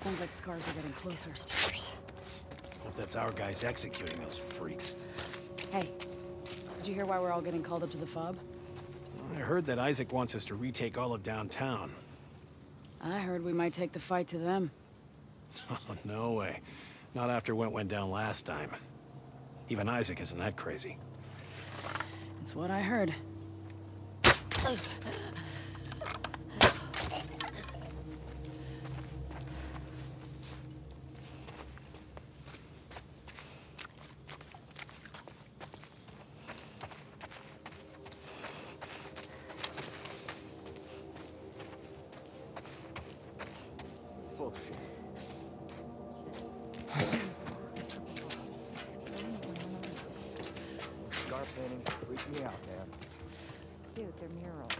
Sounds like scars are getting closer. Hope that's our guys executing those freaks. Hey, did you hear why we're all getting called up to the FOB? I heard that Isaac wants us to retake all of downtown. I heard we might take the fight to them. Oh, no way. Not after what went down last time. Even Isaac isn't that crazy. It's what I heard. Bullshit. Scar paintings freak me out, man. Dude, they're murals.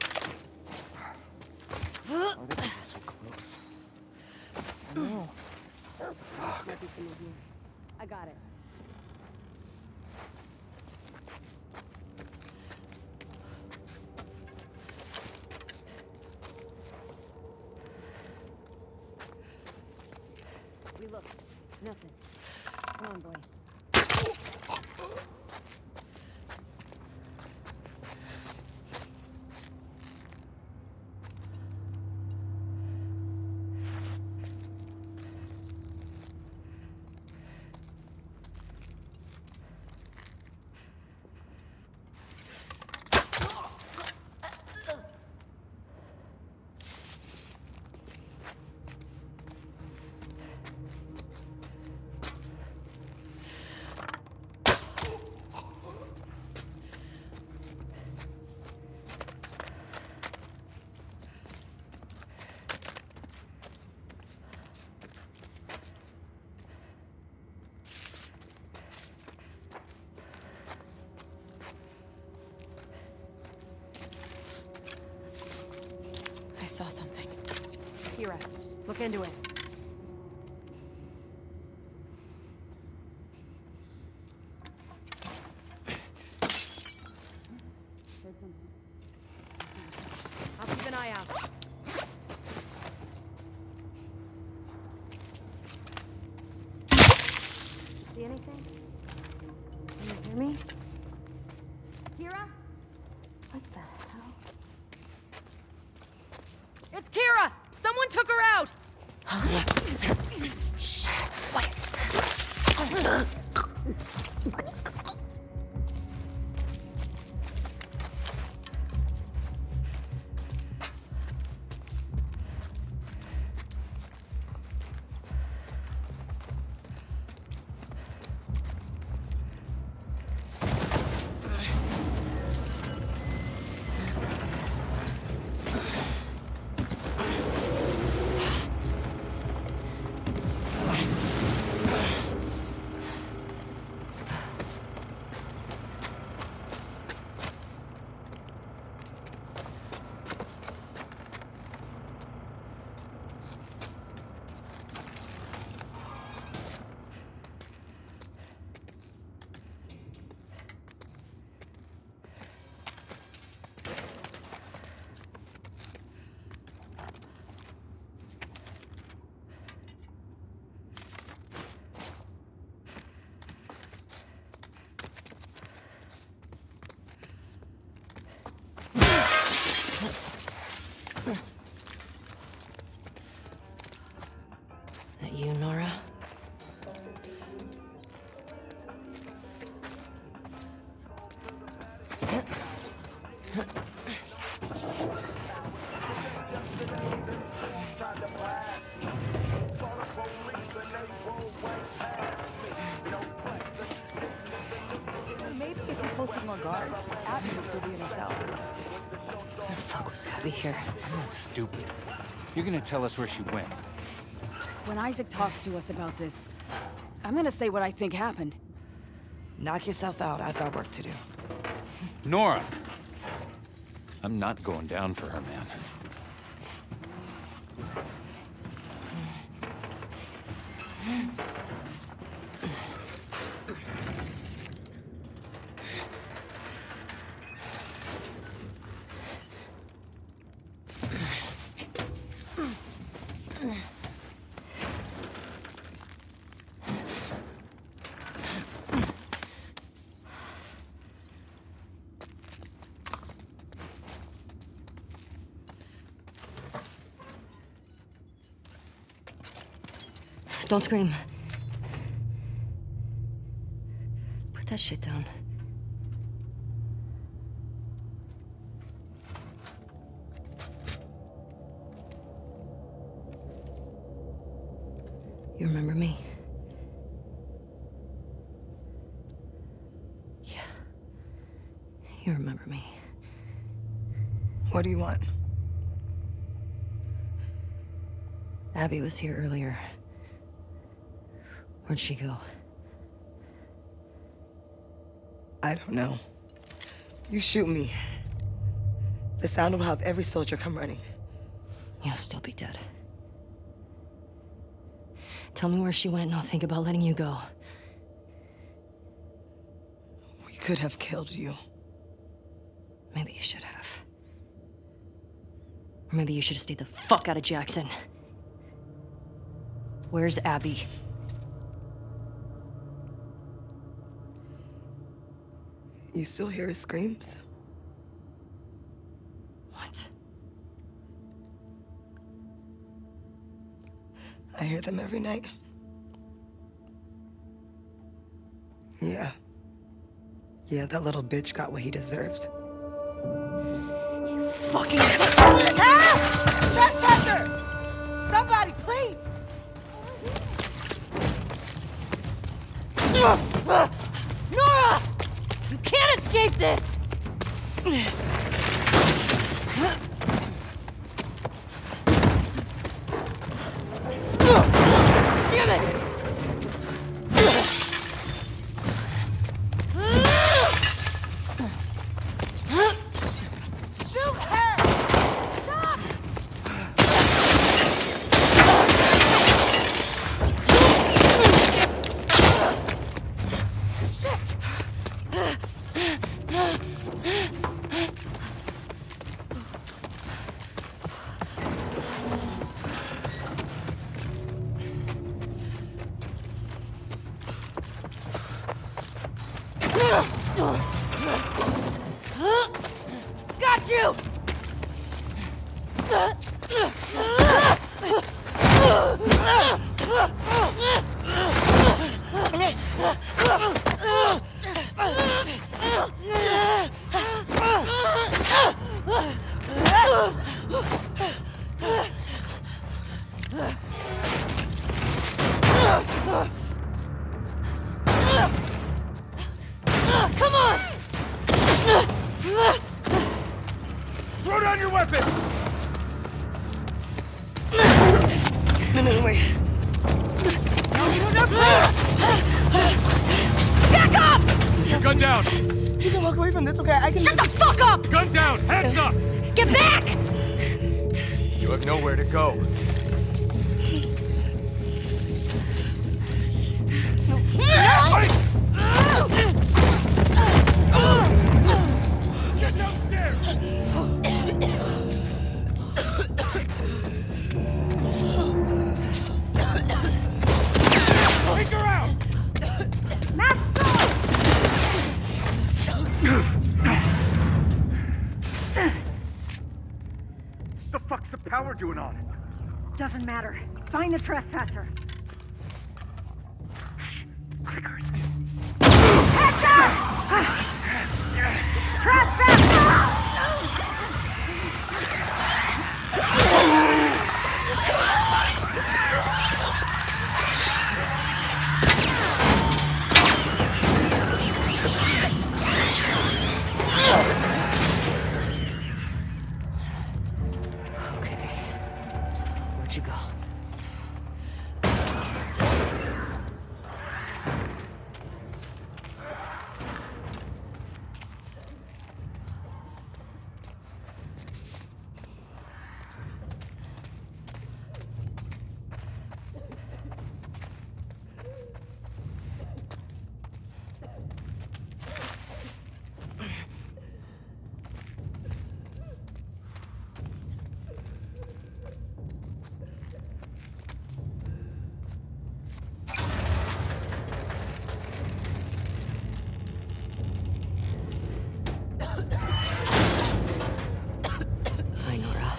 Oh, they get so close. I know. Fuck. I got it. We look. Nothing. Come on, boy. I saw something. Kira, look into it. I'll keep an eye out. See anything? Can you hear me? Kira? What the hell? It's Kira! Someone took her out! Shh, quiet. That you, Nora? Maybe if you posted more guards, Abby will still be in herself. What the fuck was Abby here? I'm not stupid. You're gonna tell us where she went. When Isaac talks to us about this, I'm gonna say what I think happened. Knock yourself out. I've got work to do. Nora! I'm not going down for her, man. Don't scream. Put that shit down. You remember me? Yeah. You remember me. What do you want? Abby was here earlier. Where'd she go? I don't know. You shoot me. The sound will have every soldier come running. You'll still be dead. Tell me where she went and I'll think about letting you go. We could have killed you. Maybe you should have. Or maybe you should have stayed the fuck out of Jackson. Where's Abby? You still hear his screams? What? I hear them every night. Yeah. Yeah, that little bitch got what he deserved. You fucking... Help! Trespasser! Somebody, please! Nora! You can't escape this! Damn it! Shoot her! Stop! Got you! Come on! Throw down your weapon! No, wait. Back up! Put your gun down! You can walk away from this, okay? I can... Shut the fuck up! Gun down! Hands up! Get back! You have nowhere to go. Get downstairs! Take her out! The fuck's the power doing on it? Doesn't matter. Find the trespasser. Clickers. Heads up! Trespasser! Okay. Where'd you go? Hi, Nora.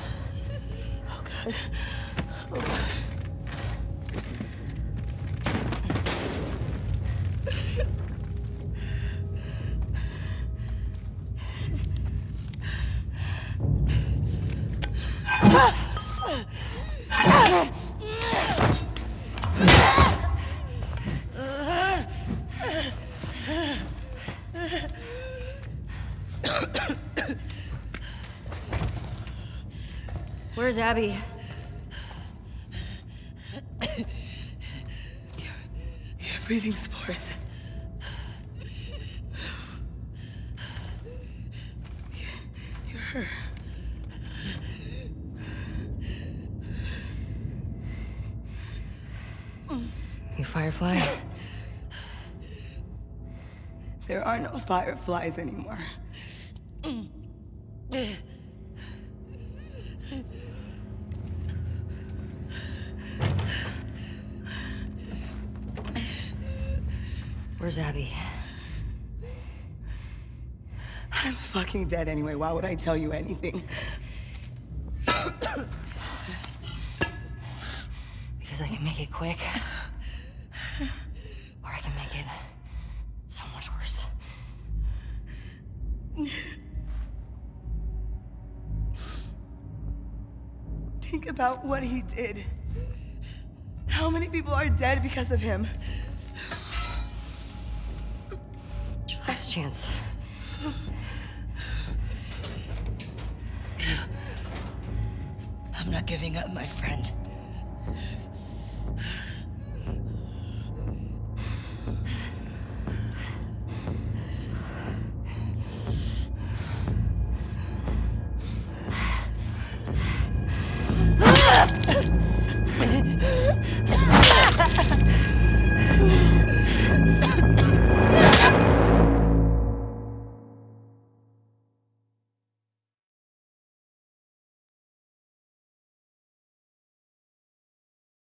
Where's Abby? You're breathing spores. You're her. You Firefly? There are no fireflies anymore. Where's Abby? I'm fucking dead anyway. Why would I tell you anything? Because I can make it quick. Or I can make it so much worse. Think about what he did. How many people are dead because of him? Last chance. I'm not giving up, my friend.